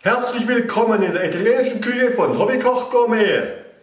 Herzlich willkommen in der italienischen Küche von Hobbykoch Gourmet.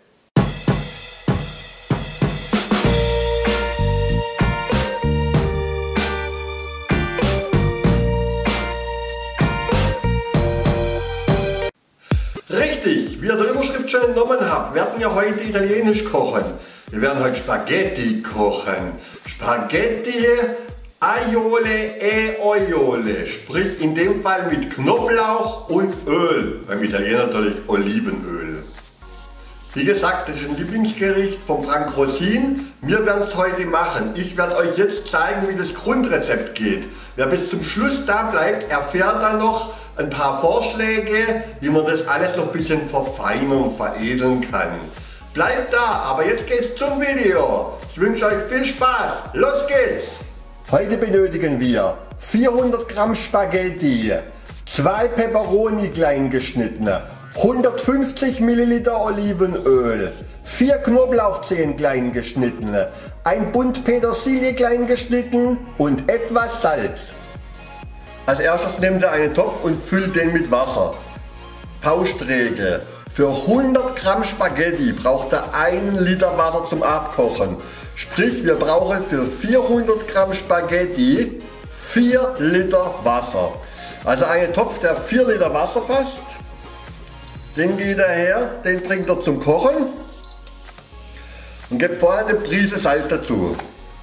Richtig, wie ihr der Überschrift schon entnommen habt, werden wir heute italienisch kochen. Wir werden heute Spaghetti kochen. Spaghetti Aiole e Oiole, sprich in dem Fall mit Knoblauch und Öl. Beim Italiener natürlich Olivenöl. Wie gesagt, das ist ein Lieblingsgericht von Frank Rosin. Wir werden es heute machen. Ich werde euch jetzt zeigen, wie das Grundrezept geht. Wer bis zum Schluss da bleibt, erfährt dann noch ein paar Vorschläge, wie man das alles noch ein bisschen verfeinern, veredeln kann. Bleibt da, aber jetzt geht's zum Video. Ich wünsche euch viel Spaß. Los geht's! Heute benötigen wir 400 Gramm Spaghetti, 2 Peperoni klein geschnittene, 150 Milliliter Olivenöl, 4 Knoblauchzehen klein geschnittene, ein Bund Petersilie klein geschnitten und etwas Salz. Als erstes nehmt ihr einen Topf und füllt den mit Wasser. Faustregel: Für 100 Gramm Spaghetti braucht ihr 1 Liter Wasser zum Abkochen. Sprich, wir brauchen für 400 Gramm Spaghetti 4 Liter Wasser. Also einen Topf, der 4 Liter Wasser fasst, den geht er her, den bringt er zum Kochen und gebt vorher eine Prise Salz dazu.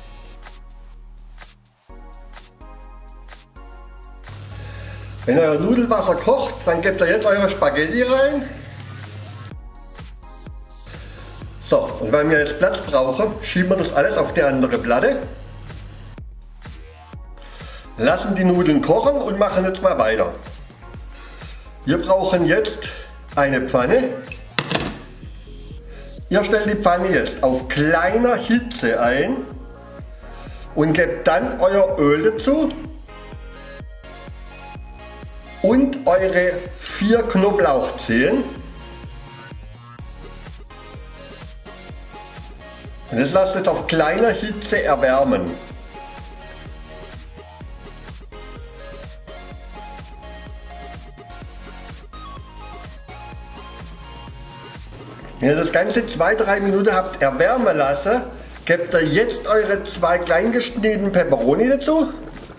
Wenn euer Nudelwasser kocht, dann gebt ihr jetzt eure Spaghetti rein. So, und weil wir jetzt Platz brauchen, schieben wir das alles auf die andere Platte. Lassen die Nudeln kochen und machen jetzt mal weiter. Wir brauchen jetzt eine Pfanne. Ihr stellt die Pfanne jetzt auf kleiner Hitze ein und gebt dann euer Öl dazu und eure 4 Knoblauchzehen. Und das lasst jetzt auf kleiner Hitze erwärmen. Wenn ihr das Ganze 2-3 Minuten habt erwärmen lassen, gebt ihr jetzt eure 2 klein geschnittenen Peperoni dazu.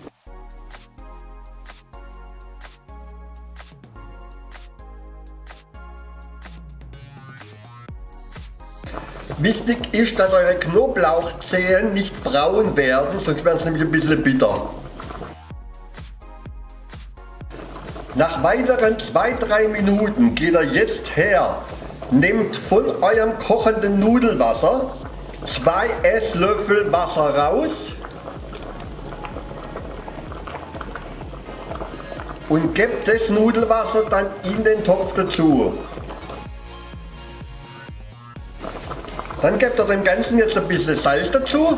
Wichtig ist, dass eure Knoblauchzehen nicht braun werden, sonst werden sie nämlich ein bisschen bitter. Nach weiteren 2-3 Minuten geht ihr jetzt her, nehmt von eurem kochenden Nudelwasser 2 Esslöffel Wasser raus und gebt das Nudelwasser dann in den Topf dazu. Dann gebt ihr dem Ganzen jetzt ein bisschen Salz dazu.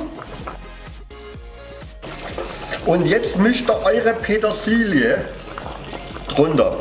Und jetzt mischt ihr eure Petersilie drunter.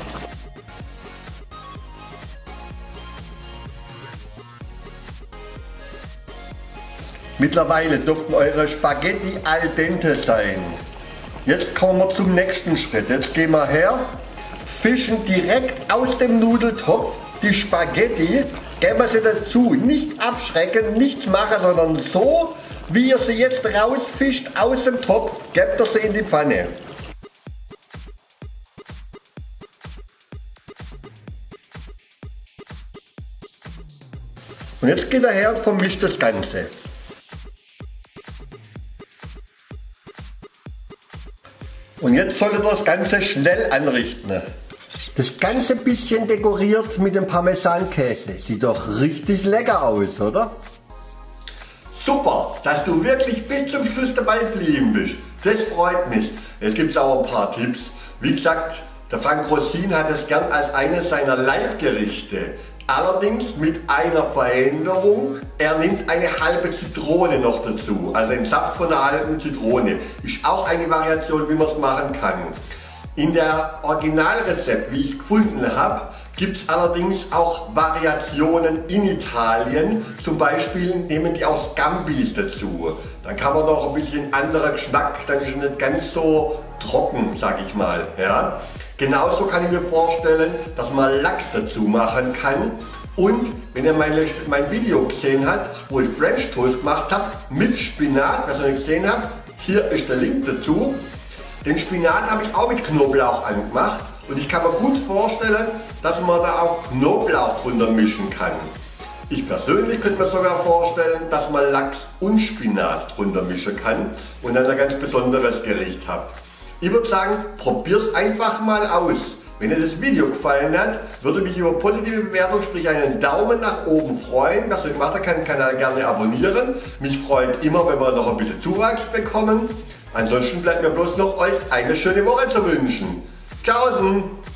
Mittlerweile dürften eure Spaghetti al dente sein. Jetzt kommen wir zum nächsten Schritt. Jetzt gehen wir her, fischen direkt aus dem Nudeltopf die Spaghetti. Geben wir sie dazu, nicht abschrecken, nichts machen, sondern so, wie ihr sie jetzt rausfischt aus dem Topf, gebt ihr sie in die Pfanne. Und jetzt geht er her und vermischt das Ganze. Und jetzt solltet ihr das Ganze schnell anrichten. Das Ganze ein bisschen dekoriert mit dem Parmesankäse. Sieht doch richtig lecker aus, oder? Super, dass du wirklich bis zum Schluss dabei geblieben bist. Das freut mich. Jetzt gibt es auch ein paar Tipps. Wie gesagt, der Frank Rosin hat es gern als eines seiner Leibgerichte. Allerdings mit einer Veränderung. Er nimmt eine halbe Zitrone noch dazu. Also den Saft von einer halben Zitrone. Ist auch eine Variation, wie man es machen kann. In der Originalrezept, wie ich es gefunden habe, gibt es allerdings auch Variationen in Italien. Zum Beispiel nehmen die auch Scambis dazu. Dann kann man noch ein bisschen anderer Geschmack, dann ist es nicht ganz so trocken, sag ich mal. Ja. Genauso kann ich mir vorstellen, dass man Lachs dazu machen kann. Und wenn ihr mein Video gesehen habt, wo ich French Toast gemacht habe mit Spinat, was ihr nicht gesehen habt, hier ist der Link dazu. Den Spinat habe ich auch mit Knoblauch angemacht und ich kann mir gut vorstellen, dass man da auch Knoblauch drunter mischen kann. Ich persönlich könnte mir sogar vorstellen, dass man Lachs und Spinat drunter mischen kann und dann ein ganz besonderes Gericht habt. Ich würde sagen, probiert es einfach mal aus. Wenn dir das Video gefallen hat, würde mich über positive Bewertung, sprich einen Daumen nach oben freuen. Wer es nicht machen kann, den Kanal gerne abonnieren. Mich freut immer, wenn wir noch ein bisschen Zuwachs bekommen. Ansonsten bleibt mir bloß noch euch eine schöne Woche zu wünschen. Tschaußen!